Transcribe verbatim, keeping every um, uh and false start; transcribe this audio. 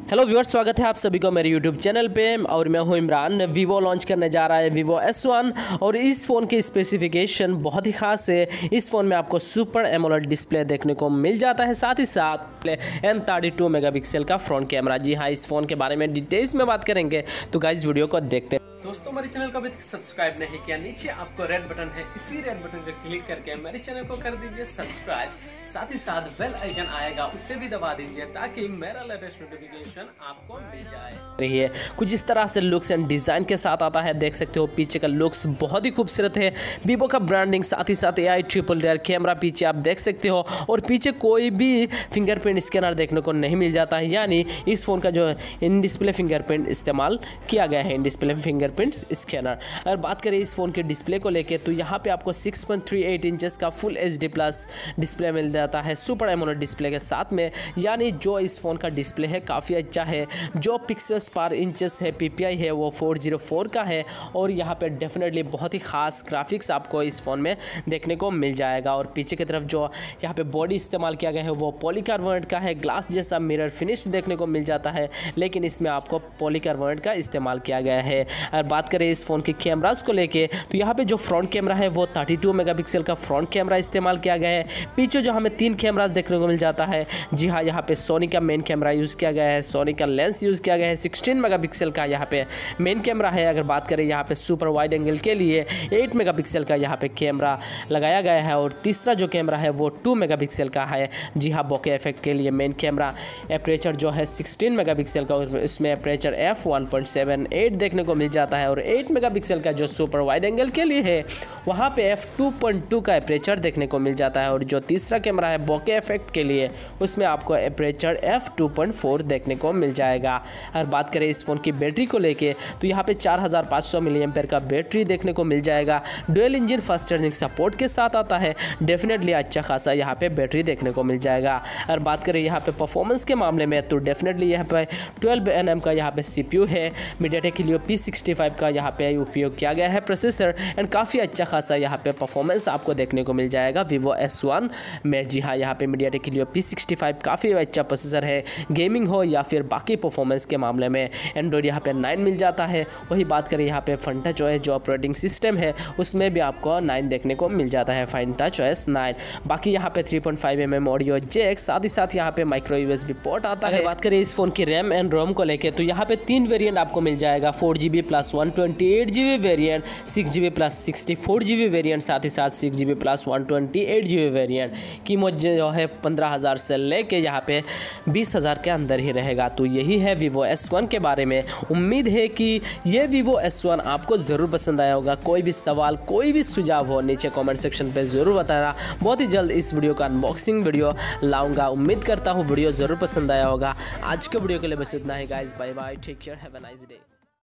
Hello viewers, स्वागत है आप सभी को मेरे यूट्यूब चैनल पे और मैं हूं इमरान। वीवो लॉन्च करने जा रहा है वीवो एस वन और इस फ़ोन की स्पेसिफिकेशन बहुत ही ख़ास है। इस फ़ोन में आपको सुपर एमोलेड डिस्प्ले देखने को मिल जाता है, साथ ही साथ M thirty two mega pixel का फ्रंट कैमरा। जी हाँ, इस फ़ोन के बारे में डिटेल्स में बात करेंगे, तो गाइस वीडियो को देखते हैं। दोस्तों, हमारे चैनल को अभी तक सब्सक्राइब नहीं किया, नीचे आपको रेड बटन है, इसी रेड बटन पर क्लिक करके मेरे चैनल को कर दीजिए सब्सक्राइब। साथ ही साथ बेल आइकन आएगा, उससे भी दबा दीजिए ताकि मेरा लेटेस्ट नोटिफिकेशन आपको मिल जाए। रही है कुछ इस तरह से लुक्स एंड डिजाइन के साथ आता है। देख सकते हो पीछे का लुक्स बहुत ही खूबसूरत है, वीवो का ब्रांडिंग, साथ ही साथ एआई ट्रिपल रेयर कैमरा पीछे आप देख सकते हो और पीछे कोई भी फिंगरप्रिंट स्कैनर देखने को नहीं मिल जाता है, यानी इस फोन का जो इन डिस्प्ले फिंगरप्रिंट इस्तेमाल किया गया है, इन डिस्प्ले फिंगरप्रिंट स्कैनर। अगर बात करें इस फोन के डिस्प्ले को लेकर, तो यहाँ पे आपको six point three eight inches का full H D plus display मिल जाता है सुपर एमोलेड डिस्प्ले के साथ में, यानी जो इस फोन का डिस्प्ले है काफ़ी अच्छा है। जो पिक्सल्स पर इंचेस है, पीपीआई है, वो फोर ज़ीरो फोर का है और यहाँ पे डेफिनेटली बहुत ही खास ग्राफिक्स आपको इस फ़ोन में देखने को मिल जाएगा। और पीछे की तरफ जो यहाँ पे बॉडी इस्तेमाल किया गया है वो पॉलीकार्बोनेट का है, ग्लास जैसा मिरर फिनिश देखने को मिल जाता है, लेकिन इसमें आपको पॉलीकार्बोनेट का इस्तेमाल किया गया है। अगर बात करें इस फ़ोन के कैमरास को लेके, तो यहाँ पे जो फ्रंट कैमरा है वो थर्टी टू मेगापिक्सल का फ्रंट कैमरा इस्तेमाल किया गया है। पीछे जो हमें तीन कैमरास देखने को मिल जाता है, जी हाँ, यहाँ पे सोनी का मेन कैमरा यूज़ किया गया है, सोनी का लेंस यूज़ किया गया है, सिक्सटीन मेगापिक्सल का यहाँ पे मेन कैमरा है। अगर बात करें यहाँ पे सुपर वाइड एंगल के लिए एट मेगापिक्सल का यहाँ पे कैमरा लगाया गया है और तीसरा जो कैमरा है वो टू मेगापिक्सल का है। जी हाँ, बोके इफेक्ट के लिए मेन कैमरा एपरेचर जो है सिक्सटीन मेगापिक्सल का, और इसमें aperture F one point seven eight देखने को मिल जाता है। और एट मेगापिक्सल का जो सुपर वाइड एंगल के लिए है वहाँ पे एफ टू पॉइंट टू का एपरेचर देखने को मिल जाता है। और जो तीसरा कैमरा है बोके इफेक्ट के लिए, उसमें आपको aperture F two point four देखने को मिल जाएगा। अगर बात करें इस फ़ोन की बैटरी को लेके, तो यहाँ पे चार हज़ार पाँच सौ मिली एम्पेयर का बैटरी देखने को मिल जाएगा। Dual engine fast charging support के साथ आता है, डेफिनेटली अच्छा खासा यहाँ पे बैटरी देखने को मिल जाएगा। अगर बात करें यहाँ पे परफॉर्मेंस के मामले में, तो डेफिनेटली यहाँ पे ट्वेल्व एन एम का यहाँ पे सीपीयू है, MediaTek Helio P sixty five का यहाँ पे उपयोग किया गया है प्रोसेसर, एंड काफ़ी अच्छा खासा यहाँ पे परफॉर्मेंस आपको देखने को मिल जाएगा वीवो एस वन में। जी हाँ, यहाँ पे MediaTek Helio P sixty five काफ़ी अच्छा प्रोसेसर है, गेमिंग हो या फिर बाकी परफॉर्मेंस के मामले में। एंड्रॉइड यहाँ पे नाइन मिल जाता है। वही बात करें यहाँ पे फन टच ओएस जो ऑपरेटिंग सिस्टम है, उसमें भी आपको नाइन देखने को मिल जाता है, फन टच ओएस नाइन। बाकी यहाँ पे three point five M M audio jack, साथ ही साथ यहाँ पे माइक्रो यूएसबी पोर्ट आता है। बात करें इस फोन की रैम एंड रोम को लेकर, तो यहाँ पे तीन वेरिएंट आपको मिल जाएगा, four G B plus one twenty eight G B variant, six G B plus sixty four G B variant, साथ ही साथ six G B plus one twenty eight G B variant. कीमत जो है पंद्रह हज़ार से लेके यहाँ पे बीस हज़ार के अंदर ही रहेगा। तो यही है वीवो एस वन के बारे में। उम्मीद है कि ये वीवो एस वन आपको ज़रूर पसंद आया होगा। कोई भी सवाल, कोई भी सुझाव हो, नीचे कमेंट सेक्शन पे ज़रूर बताना। बहुत ही जल्द इस वीडियो का अनबॉक्सिंग वीडियो लाऊंगा। उम्मीद करता हूँ वीडियो ज़रूर पसंद आया होगा। आज के वीडियो के लिए बस इतना ही guys, bye bye, take care, have a nice day.